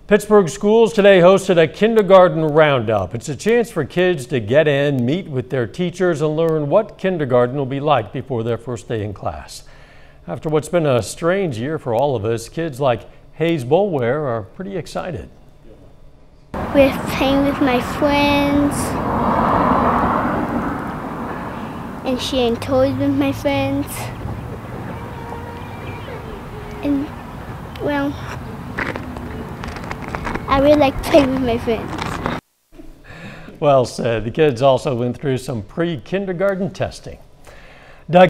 Pittsburg Schools today hosted a kindergarten roundup. It's a chance for kids to get in, meet with their teachers, and learn what kindergarten will be like before their first day in class. After what's been a strange year for all of us, kids like Hayes Bolware are pretty excited. We're playing with my friends and sharing toys with my friends. And, well, I really like playing with my friends. Well said. The kids also went through some pre-kindergarten testing.